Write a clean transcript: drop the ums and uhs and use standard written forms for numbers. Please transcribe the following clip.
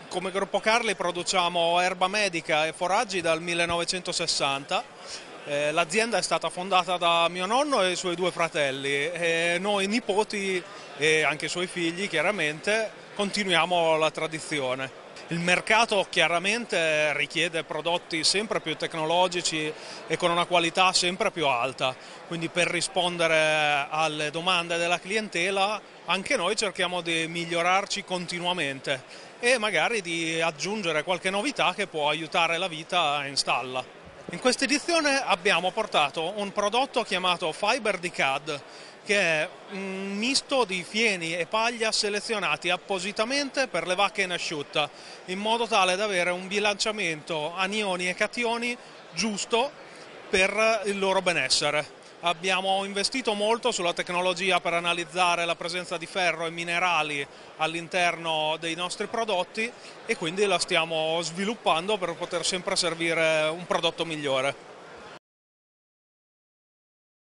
Come gruppo Carli produciamo erba medica e foraggi dal 1960. L'azienda è stata fondata da mio nonno e i suoi due fratelli e noi nipoti e anche i suoi figli chiaramente continuiamo la tradizione. Il mercato chiaramente richiede prodotti sempre più tecnologici e con una qualità sempre più alta, quindi per rispondere alle domande della clientela anche noi cerchiamo di migliorarci continuamente e magari di aggiungere qualche novità che può aiutare la vita in stalla. In questa edizione abbiamo portato un prodotto chiamato Fiber Decad, che è un misto di fieni e paglia selezionati appositamente per le vacche in asciutta, in modo tale da avere un bilanciamento anioni e cationi giusto per il loro benessere. Abbiamo investito molto sulla tecnologia per analizzare la presenza di ferro e minerali all'interno dei nostri prodotti e quindi la stiamo sviluppando per poter sempre servire un prodotto migliore.